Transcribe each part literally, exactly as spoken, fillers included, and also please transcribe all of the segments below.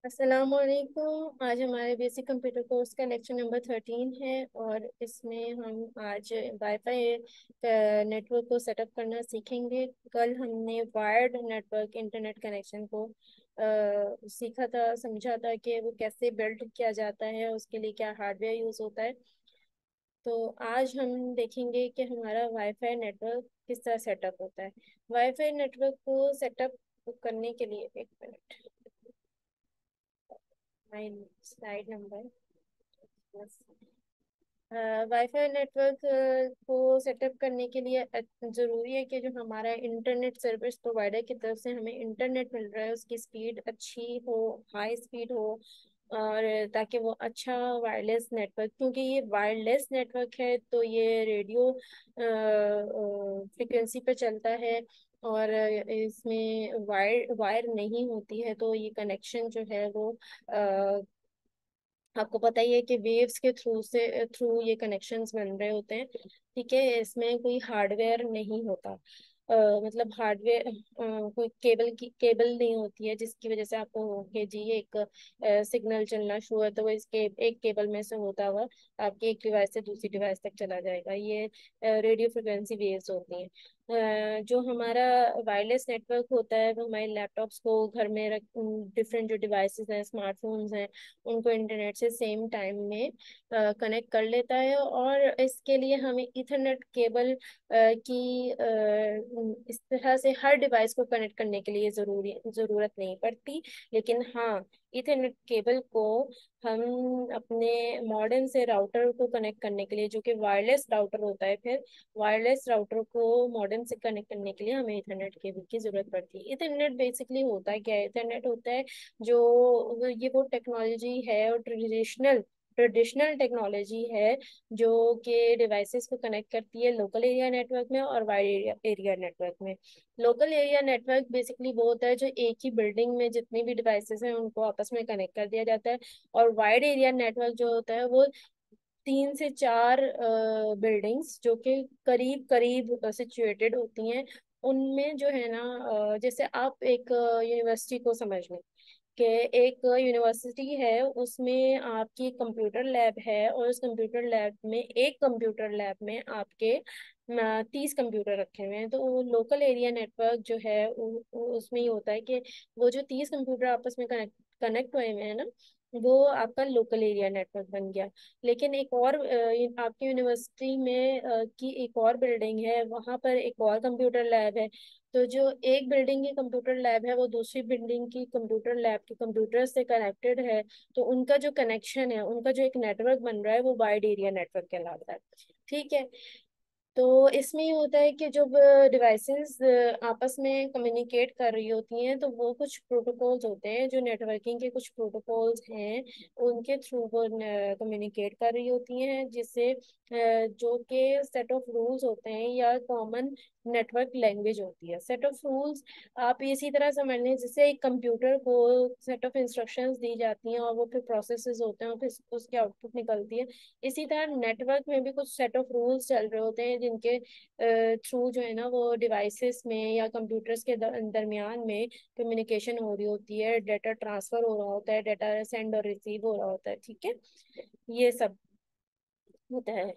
अस्सलामुअलैकुम। आज हमारे बेसिक कंप्यूटर कोर्स का लेक्चर नंबर थर्टीन है और इसमें हम आज वाईफाई नेटवर्क को सेटअप करना सीखेंगे। कल हमने वायर्ड नेटवर्क इंटरनेट कनेक्शन को अ, सीखा था, समझा था कि वो कैसे बिल्ड किया जाता है, उसके लिए क्या हार्डवेयर यूज़ होता है। तो आज हम देखेंगे कि हमारा वाईफाई नेटवर्क किस तरह सेटअप होता है। वाईफाई नेटवर्क को सेटअप करने के लिए एक minute, my slide number. WiFi network को सेटअप करने के लिए अ- जरूरी है कि जो हमारा इंटरनेट सर्विस प्रोवाइडर की तरफ से हमें इंटरनेट मिल रहा है उसकी स्पीड अच्छी हो, हाई स्पीड हो। और ताकि वो अच्छा वायरलेस नेटवर्क, क्योंकि ये वायरलेस नेटवर्क है तो ये रेडियो फ्रिक्वेंसी पे चलता है और इसमें वायर वायर नहीं होती है, तो ये कनेक्शन जो है वो आपको पता ही है कि वेव्स के थ्रू से थ्रू ये कनेक्शंस बन रहे होते हैं। ठीक है, इसमें कोई हार्डवेयर नहीं होता। अ, मतलब हार्डवेयर कोई केबल की केबल नहीं होती है जिसकी वजह से आपको हो कि जी एक सिग्नल चलना शुरू है तो वो इसके एक केबल में से होता हुआ आपके एक डिवाइस से दूसरी डिवाइस तक चला जाएगा। ये रेडियो फ्रिक्वेंसी वेव्स होती हैं। अ, जो हमारा वायरलेस नेटवर्क होता है वो हमारे लैपटॉप्स को घर में रख डिफरेंट जो डिवाइसेस हैं, स्मार्टफोन्स हैं, उनको इंटरनेट से सेम टाइम में कनेक्ट कर लेता है। और इसके लिए हमें इथरनेट केबल की अ, इस तरह से हर डिवाइस को कनेक्ट करने के लिए जरूरी जरूरत नहीं पड़ती। लेकिन हाँ, इथरनेट केबल को हम अपने मॉडेम से राउटर को कनेक्ट करने के लिए, जो कि वायरलेस राउटर होता है, फिर वायरलेस राउटर को मॉडेम से कनेक्ट करने के लिए हमें इथरनेट केबल की जरूरत पड़ती है। इथरनेट बेसिकली होता है क्या है? इथरनेट होता है जो ये वो टेक्नोलॉजी है और ट्रेडिशनल ट्रेडिशनल टेक्नोलॉजी है जो कि डिवाइसेस को कनेक्ट करती है लोकल एरिया नेटवर्क में और वाइड एरिया एरिया नेटवर्क में। लोकल एरिया नेटवर्क बेसिकली वो होता है जो एक ही बिल्डिंग में जितनी भी डिवाइसेस हैं उनको आपस में कनेक्ट कर दिया जाता है। और वाइड एरिया नेटवर्क जो होता है वो तीन से चार बिल्डिंग्स जो कि करीब करीब सिचुएटेड होती हैं, उनमें जो है ना, अ, जैसे आप एक यूनिवर्सिटी को समझ लें कि एक यूनिवर्सिटी है, उसमें आपकी कंप्यूटर लैब है और उस कंप्यूटर लैब में एक कंप्यूटर लैब में आपके तीस कंप्यूटर रखे हुए हैं। तो वो लोकल एरिया नेटवर्क जो है उ, उ, उसमें ये होता है कि वो जो तीस कंप्यूटर आपस में कनेक्ट कनेक्ट हुए हुए हैं ना, वो आपका लोकल एरिया नेटवर्क बन गया। लेकिन एक और अ, आपकी यूनिवर्सिटी में अ, की एक और बिल्डिंग है, वहां पर एक और कंप्यूटर लैब है। तो जो एक बिल्डिंग की कंप्यूटर लैब है वो दूसरी बिल्डिंग की कंप्यूटर लैब के कंप्यूटर से कनेक्टेड है। तो उनका जो कनेक्शन है, उनका जो एक नेटवर्क बन रहा है वो वाइड एरिया नेटवर्क कहलाता है। ठीक है। तो इसमें ये होता है कि जब डिवाइसेस आपस में कम्युनिकेट कर रही होती हैं तो वो कुछ प्रोटोकॉल्स होते हैं, जो नेटवर्किंग के कुछ प्रोटोकॉल्स हैं, उनके थ्रू वो कम्युनिकेट कर रही होती हैं, जिससे अ, जो कि सेट ऑफ रूल्स होते हैं या कॉमन नेटवर्क लैंग्वेज होती है। सेट ऑफ रूल्स आप इसी तरह समझ लें जैसे एक कंप्यूटर को सेट ऑफ इंस्ट्रक्शंस दी जाती हैं और वो फिर प्रोसेसेस होते हैं और फिर उसकी आउटपुट निकलती है। इसी तरह नेटवर्क में भी कुछ सेट ऑफ रूल्स चल रहे होते हैं जिनके थ्रू जो है ना वो डिवाइसेस में या कंप्यूटर्स के दर, दरमियान में कम्युनिकेशन हो रही होती है, डाटा ट्रांसफर हो रहा होता है, डाटा सेंड और रिसीव हो रहा होता है। ठीक है, ये सब होता है।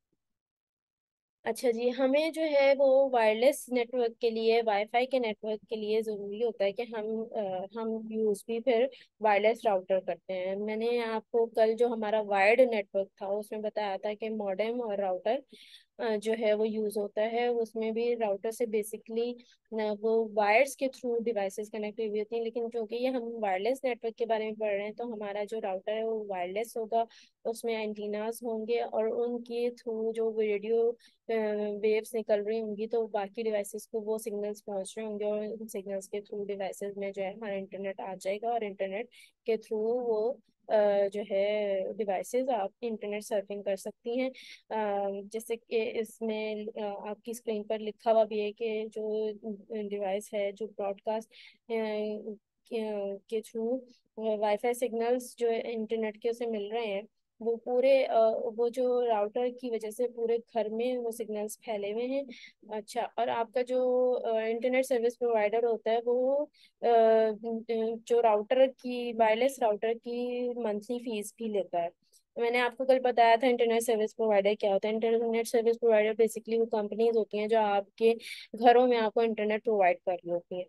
अच्छा जी, हमें जो है वो वायरलेस नेटवर्क के लिए, वाईफाई के नेटवर्क के लिए ज़रूरी होता है कि हम अ, हम यूज़ भी फिर वायरलेस राउटर करते हैं। मैंने आपको कल जो हमारा वायर्ड नेटवर्क था उसमें बताया था कि मॉडेम और राउटर जो है वो यूज़ होता है। उसमें भी राउटर से बेसिकली वो वायर्स के थ्रू डिवाइसेस कनेक्ट हुई होती हैं, लेकिन क्योंकि ये हम वायरलेस नेटवर्क के बारे में पढ़ रहे हैं तो हमारा जो राउटर है वो वायरलेस होगा। उसमें एंटीनास होंगे और उनके थ्रू जो रेडियो वेव्स निकल रही होंगी तो बाकी डिवाइसेस को वो सिग्नल्स पहुंच रहे होंगे और उन सिग्नल्स के थ्रू डिवाइसेस में जो है हमारा इंटरनेट आ जाएगा और इंटरनेट के थ्रू वो अ, जो है डिवाइसेस आप इंटरनेट सर्फिंग कर सकती हैं। अ, जैसे कि इसमें अ, आपकी स्क्रीन पर लिखा हुआ भी है कि जो डिवाइस है जो ब्रॉडकास्ट के थ्रू वाईफाई सिग्नल्स जो इंटरनेट के उसे मिल रहे हैं, वो पूरे अ, वो जो राउटर की वजह से पूरे घर में वो सिग्नल्स फैले हुए हैं। अच्छा, और आपका जो इंटरनेट सर्विस प्रोवाइडर होता है वो अ, जो राउटर की वायरलेस राउटर की मंथली फीस भी लेता है। मैंने आपको कल बताया था इंटरनेट सर्विस प्रोवाइडर क्या होता है। इंटरनेट सर्विस प्रोवाइडर बेसिकली वो कंपनीज होती हैं जो आपके घरों में आपको इंटरनेट प्रोवाइड कर रही होती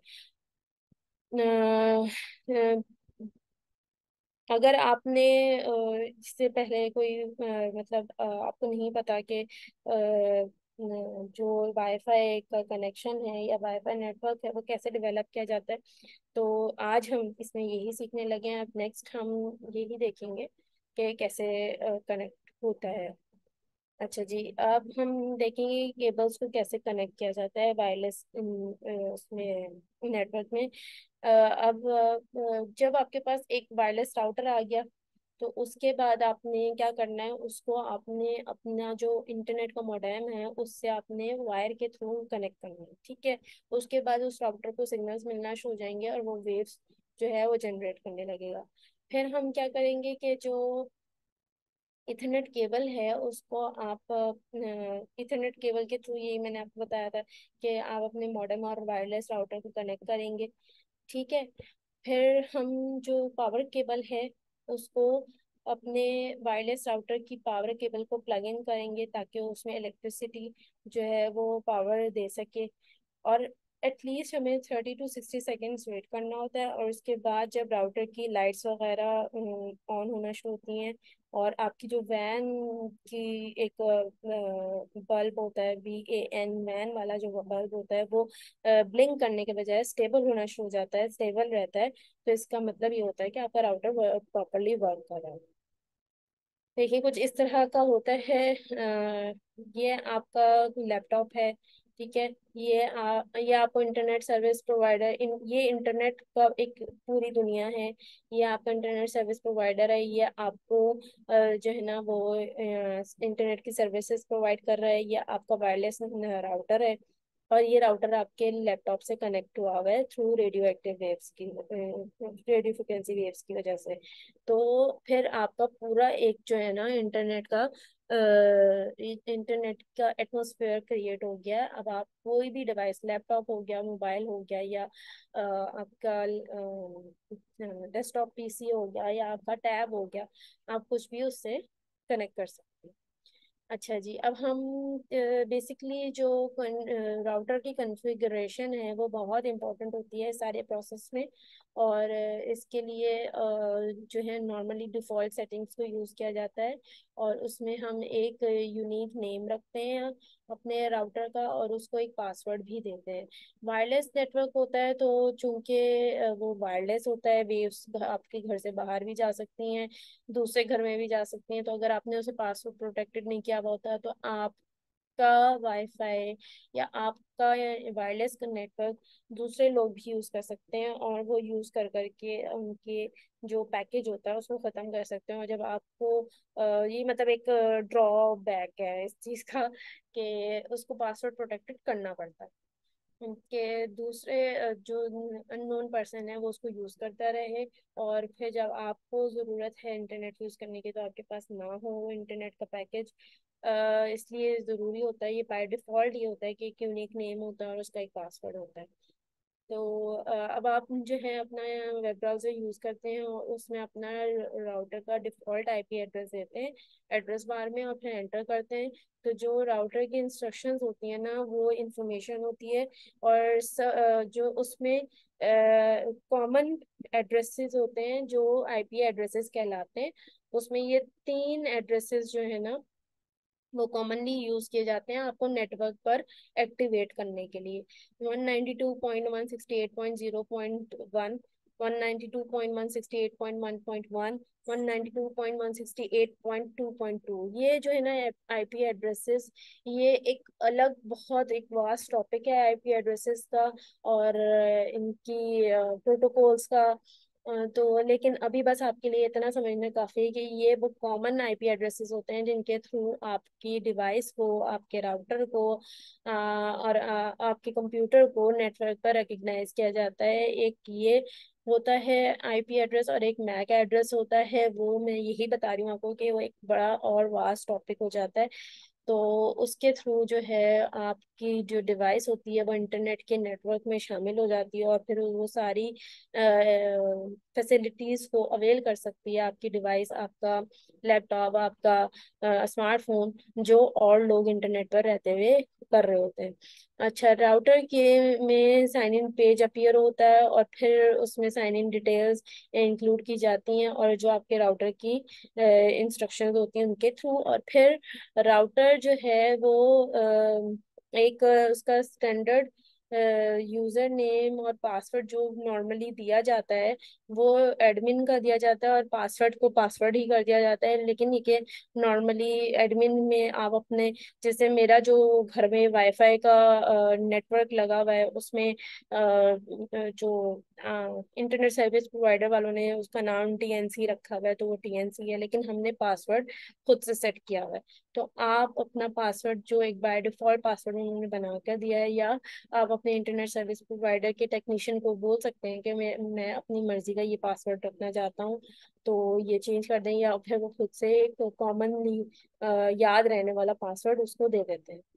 है। अगर आपने अ, इससे पहले कोई अ, मतलब अ, आपको नहीं पता कि अ, न- जो वाईफाई का कनेक्शन है या वाईफाई नेटवर्क है वो कैसे डेवलप किया जाता है, तो आज हम इसमें यही सीखने लगे हैं। अब नेक्स्ट हम यही देखेंगे कि कैसे कनेक्ट होता है। अच्छा जी, अब हम देखेंगे केबल्स को कैसे कनेक्ट किया जाता है वायरलेस उसमें नेटवर्क में। अ, अब अ, जब आपके पास एक वायरलेस राउटर आ गया तो उसके बाद आपने क्या करना है, उसको आपने अपना जो इंटरनेट का मॉडेम है उससे आपने वायर के थ्रू कनेक्ट करना है, ठीक है। उसके बाद उस राउटर को सिग्नल्स मिलना शुरू हो जाएंगे और वो वेव्स जो है वो जनरेट करने लगेगा। फिर हम क्या करेंगे कि जो इथरनेट केबल है उसको आप इथरनेट केबल के थ्रू, यही मैंने आपको बताया था कि आप अपने मॉडेम और वायरलेस राउटर को कनेक्ट करेंगे, ठीक है। फिर हम जो पावर केबल है उसको अपने वायरलेस राउटर की पावर केबल को प्लग इन करेंगे ताकि उसमें इलेक्ट्रिसिटी जो है वो पावर दे सके। और एटलीस्ट हमें thirty to sixty seconds wait करना होता है, और उसके बाद जब राउटर की लाइट्स वगैरह ऑन होना शुरू होती हैं और आपकी जो वैन की एक बल्ब होता है, बी ए एन वैन वाला जो बल्ब होता है वो ब्लिंक करने के बजाय स्टेबल होना शुरू हो जाता है, स्टेबल रहता है, तो इसका मतलब ये होता है कि आपका राउटर प्रॉपरली वर्क कर रहा है। देखिए कुछ इस तरह का होता है। अ, ये आपका लैपटॉप है, ठीक है। ये आ, ये आपको इंटरनेट सर्विस प्रोवाइडर इन ये इंटरनेट का एक पूरी दुनिया है। ये आपका इंटरनेट सर्विस प्रोवाइडर है, ये आपको अ, जो है ना वो इंटरनेट की सर्विसेज प्रोवाइड कर रहा है। ये आपका वायरलेस राउटर है, और ये राउटर आपके लैपटॉप से कनेक्ट हुआ हुआ है थ्रू रेडियो एक्टिव वेव्स की, रेडियो फ्रिक्वेंसी वेव्स की वजह से। तो फिर आपका पूरा एक जो है ना इंटरनेट का इंटरनेट का एटमॉस्फेयर क्रिएट हो गया है। अब आप कोई भी डिवाइस, लैपटॉप हो गया, मोबाइल हो गया, या अ, आपका डेस्कटॉप पीसी हो गया, या आपका टैब हो गया, आप कुछ भी उससे कनेक्ट कर सकते हैं। अच्छा जी, अब हम बेसिकली जो राउटर की कॉन्फ़िगरेशन है वो बहुत इंपॉर्टेंट होती है सारे प्रोसेस में। और अ, इसके लिए अ, जो है नॉर्मली डिफ़ॉल्ट सेटिंग्स को यूज़ किया जाता है, और उसमें हम एक यूनिक नेम रखते हैं अपने राउटर का, और उसको एक पासवर्ड भी देते हैं। वायरलेस नेटवर्क होता है तो चूंकि अ, वो वायरलेस होता है, वेव्स आपके घर से बाहर भी जा सकती हैं, दूसरे घर में भी जा सकती हैं। तो अगर आपने उसे पासवर्ड प्रोटेक्टेड नहीं किया हुआ होता है तो आपका वाईफाई या आपका वायरलेस नेटवर्क दूसरे लोग भी यूज कर सकते हैं, और वो यूज कर करके उनके जो पैकेज होता है उसको खत्म कर सकते हैं। और जब आपको अ, ये मतलब एक ड्रॉबैक है इस चीज का कि उसको पासवर्ड प्रोटेक्टेड करना पड़ता है कि दूसरे अ, जो अननोन पर्सन है वो उसको यूज करता रहे, और फिर जब आपको जरूरत है इंटरनेट यूज करने की तो आपके पास ना हो वो इंटरनेट का पैकेज। इसलिए जरूरी होता है, ये बाय डिफॉल्ट ये होता है कि एक यूनिक नेम होता है और उसका एक पासवर्ड होता है। तो अ, अब आप जो है अपना वेब ब्राउज़र यूज़ करते हैं और उसमें अपना राउटर का डिफ़ॉल्ट आईपी एड्रेस देते हैं एड्रेस बार में, और फिर एंटर करते हैं। तो जो राउटर की इंस्ट्रक्शंस होती है ना वो इंफॉर्मेशन होती है, और स, अ, जो उसमें कॉमन एड्रेसेस होते हैं जो आईपी एड्रेसेस कहलाते हैं। उसमें ये तीन एड्रेसेस जो है ना वो कॉमनली यूज किए जाते हैं आपको नेटवर्क पर एक्टिवेट करने के लिए। One ninety two point one sixty eight point zero point one, one ninety two point one sixty eight point one point one, one ninety two point one sixty eight point two point two, ये जो है ना IP addresses, ये एक अलग बहुत एक vast topic है आईपी एड्रेसेस का और अ, इनकी प्रोटोकॉल्स का। अ, तो लेकिन अभी बस आपके लिए इतना समझना काफ़ी है कि ये वो कॉमन आईपी एड्रेसेस होते हैं जिनके थ्रू आपकी डिवाइस को, आपके राउटर को अ, और अ, आपके कंप्यूटर को नेटवर्क पर रिकग्नाइज किया जाता है। एक ये होता है आईपी एड्रेस, और एक मैक एड्रेस होता है। वो मैं यही बता रही हूँ आपको कि वो एक बड़ा और वास्ट टॉपिक हो जाता है। तो उसके थ्रू जो है आपकी जो डिवाइस होती है वो इंटरनेट के नेटवर्क में शामिल हो जाती है, और फिर वो सारी फैसिलिटीज को अवेल कर सकती है आपकी डिवाइस, आपका लैपटॉप, आपका स्मार्टफोन, जो और लोग इंटरनेट पर रहते हुए कर रहे होते हैं। अच्छा, राउटर के में साइन इन पेज अपीयर होता है, और फिर उसमें साइन इन डिटेल्स इंक्लूड की जाती हैं, और जो आपके राउटर की इंस्ट्रक्शंस होती हैं उनके थ्रू। और फिर राउटर जो है वो अ, एक अ, उसका स्टैंडर्ड यूजर नेम और पासवर्ड जो नॉर्मली दिया जाता है वो एडमिन का दिया जाता है, और पासवर्ड को पासवर्ड ही कर दिया जाता है। लेकिन ये नॉर्मली एडमिन में आप अपने, जैसे मेरा जो घर में वाईफाई का नेटवर्क लगा हुआ है उसमें अ, जो इंटरनेट सर्विस प्रोवाइडर वालों ने उसका नाम टीएनसी रखा हुआ है, तो वो टीएनसी है, लेकिन हमने पासवर्ड खुद से सेट किया हुआ है। तो आप अपना पासवर्ड जो एक बाय डिफॉल्ट पासवर्ड उन्होंने बना कर दिया है, या आप अपने इंटरनेट सर्विस प्रोवाइडर के टेक्नीशियन को बोल सकते हैं कि मैं मैं अपनी मर्जी का ये पासवर्ड रखना चाहता हूँ, तो ये चेंज कर दें, या फिर वो खुद से एक कॉमनली याद रहने वाला पासवर्ड उसको दे देते हैं।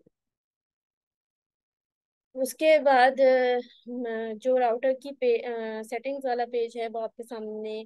उसके बाद अ, म- जो राउटर की पे सेटिंग्स वाला पेज है वो आपके सामने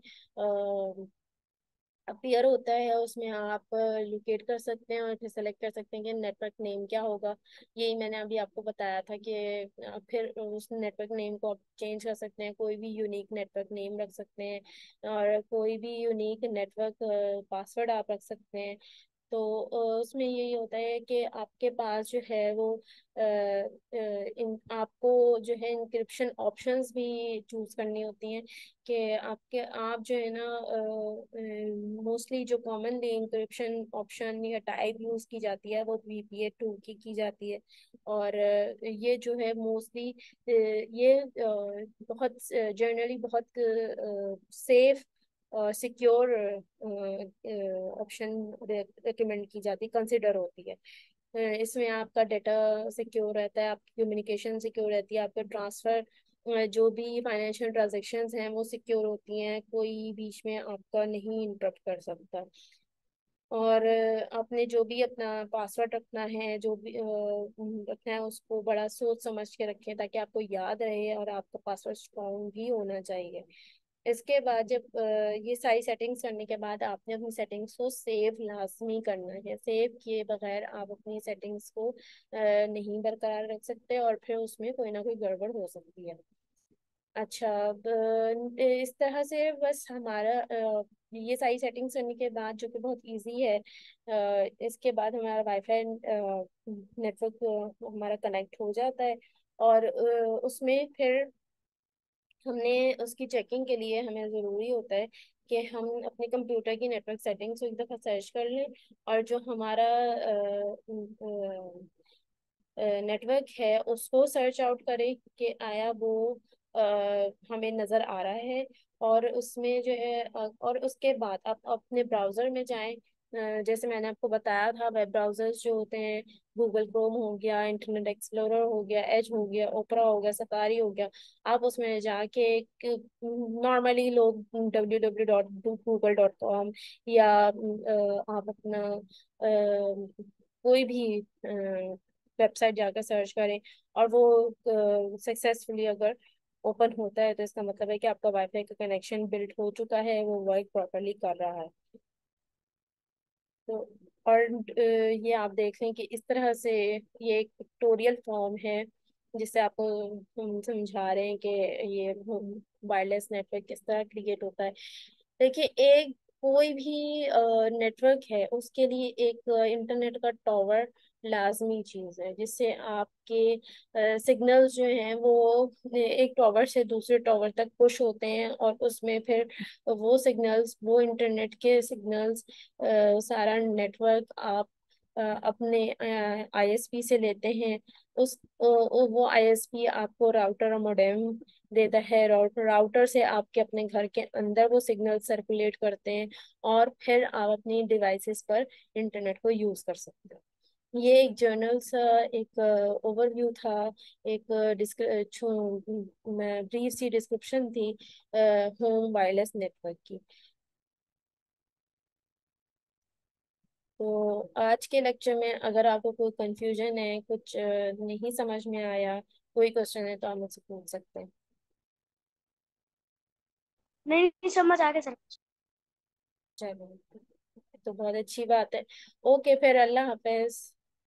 अपीयर होता है। उसमें आप लोकेट कर सकते हैं और फिर सेलेक्ट कर सकते हैं कि नेटवर्क नेम क्या होगा। यही मैंने अभी आपको बताया था कि अ, फिर उस नेटवर्क नेम को आप चेंज कर सकते हैं, कोई भी यूनिक नेटवर्क नेम रख सकते हैं, और कोई भी यूनिक नेटवर्क पासवर्ड आप रख सकते हैं। तो अ, उसमें यही होता है कि आपके पास जो है वो अ, अ, इन आपको जो है इंक्रिप्शन ऑप्शंस भी चूज करनी होती हैं, कि आपके आप जो है ना, मोस्टली जो कॉमनली इंक्रिप्शन ऑप्शन या टाइप यूज की जाती है वो वीपीए टू की की जाती है। और अ, ये जो है मोस्टली ये अ, बहुत जनरली बहुत सेफ और सिक्योर ऑप्शन रिकमेंड की जाती, कंसिडर होती है। अ, इसमें आपका डाटा सिक्योर रहता है, आपकी कम्युनिकेशन सिक्योर रहती है, आपके ट्रांसफर जो भी फाइनेंशियल ट्रांजैक्शंस हैं वो सिक्योर होती हैं, कोई बीच में आपका नहीं इंटरप्ट कर सकता। और अ, आपने जो भी अपना पासवर्ड रखना है, जो भी अ, रखना है उसको बड़ा सोच समझ के रखें ताकि आपको याद रहे, और आपका पासवर्ड स्ट्रॉन्ग भी होना चाहिए। इसके बाद जब अ, ये सारी सेटिंग्स करने के बाद आपने अपनी सेटिंग्स को सेव लाजमी करना है। सेव किए बगैर आप अपनी सेटिंग्स को अ, नहीं बरकरार रख सकते, और फिर उसमें कोई ना कोई गड़बड़ हो सकती है। अच्छा, अब अ, इस तरह से बस हमारा अ, ये सारी सेटिंग्स करने के बाद, जो कि बहुत इजी है, अ, इसके बाद हमारा वाईफाई नेटवर्क हमारा कनेक्ट हो जाता है। और अ, उसमें फिर हमने उसकी चेकिंग के लिए हमें ज़रूरी होता है कि हम अपने कंप्यूटर की नेटवर्क सेटिंग्स को एक दफ़ा सर्च कर लें, और जो हमारा नेटवर्क है उसको सर्च आउट करें कि आया वो अ, हमें नज़र आ रहा है। और उसमें जो है अ, और उसके बाद आप अपने ब्राउज़र में जाएं। अ, जैसे मैंने आपको बताया था, वेब ब्राउज़र्स जो होते हैं, गूगल क्रोम हो गया, इंटरनेट एक्सप्लोरर हो गया, एज हो गया, ओपरा हो गया, सफारी हो गया। आप उसमें जाके नॉर्मली लोग W W dot Google dot com, या अ, आप अपना अ, कोई भी वेबसाइट जाकर सर्च करें, और वो सक्सेसफुली अगर ओपन होता है तो इसका मतलब है कि आपका वाईफाई का कनेक्शन बिल्ड हो चुका है, वो वर्क प्रॉपरली कर रहा है। तो और अ, ये आप देख लें कि इस तरह से ये एक पिक्टोरियल फॉर्म है जिससे आपको हम समझा रहे हैं कि ये वायरलेस नेटवर्क किस तरह क्रिएट होता है। देखिए, एक कोई भी नेटवर्क है उसके लिए एक इंटरनेट का टॉवर लाजमी चीज है, जिससे आपके सिग्नल्स जो हैं वो एक टॉवर से दूसरे टॉवर तक पुश होते हैं, और उसमें फिर वो सिग्नल्स, वो इंटरनेट के सिग्नल्स, सारा नेटवर्क आप अ, अपने आईएसपी से लेते हैं। उस अ, वो आईएसपी आपको राउटर और मोडेम देता है। राउटर से आपके अपने घर के अंदर वो सिग्नल सर्कुलेट करते हैं, और फिर आप अपनी डिवाइसेस पर इंटरनेट को यूज कर सकते हो। ये एक जर्नल सा एक ओवरव्यू था, एक ब्रीफ सी डिस्क्रिप्शन थी होम वायरलेस नेटवर्क की। तो आज के लेक्चर में अगर आपको कोई कंफ्यूजन है, कुछ अ, नहीं समझ में आया, कोई क्वेश्चन है, तो आप मुझसे पूछ सकते हैं। नहीं नहीं, समझ आ गया सर। चलो, तो बहुत अच्छी बात है। ओके, फिर अल्लाह हाफिज।